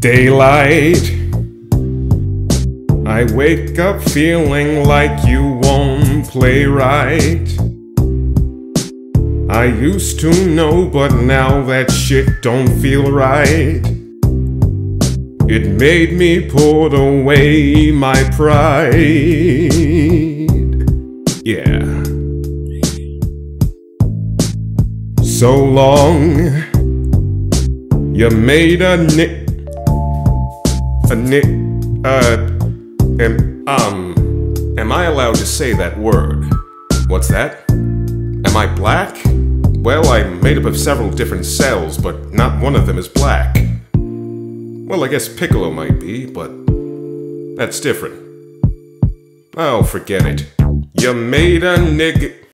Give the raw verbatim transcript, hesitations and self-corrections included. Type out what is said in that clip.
Daylight. I wake up feeling like you won't play right. I used to know, but now that shit don't feel right. It made me put away my pride. Yeah. So long. You made a ni- a ni- uh, am, um, am I allowed to say that word? What's that? Am I black? Well, I'm made up of several different cells, but not one of them is black. Well, I guess Piccolo might be, but that's different. Oh, forget it. You made a nigga.